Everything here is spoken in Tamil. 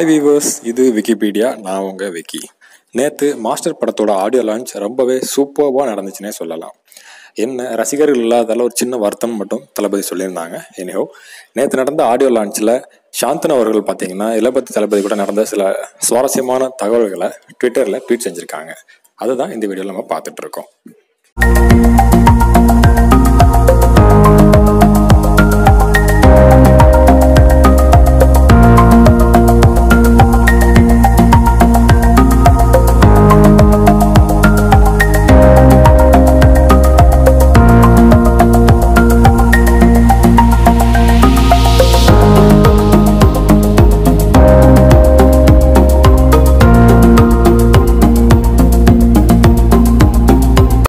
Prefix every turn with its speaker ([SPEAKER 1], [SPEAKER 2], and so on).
[SPEAKER 1] ஹாய் வீவர்ஸ், இது விக்கிபீடியா. நான் உங்கள் விக்கி. நேற்று மாஸ்டர் படத்தோட ஆடியோ லான்ச் ரொம்பவே சூப்பர்வாக நடந்துச்சுன்னே சொல்லலாம். என்ன ரசிகர்கள் இல்லாதால ஒரு சின்ன வருத்தம் மட்டும் தளபதி சொல்லியிருந்தாங்க. எனிஹோ, நேற்று நடந்த ஆடியோ லான்ச்சில் சாந்தனு அவர்கள் பார்த்தீங்கன்னா இளபதி தளபதி கூட நடந்த சில சுவாரஸ்யமான தகவல்களை ட்விட்டரில் ட்வீட் செஞ்சுருக்காங்க. அதுதான் இந்த வீடியோவில் நம்ம பார்த்துட்டு இருக்கோம்.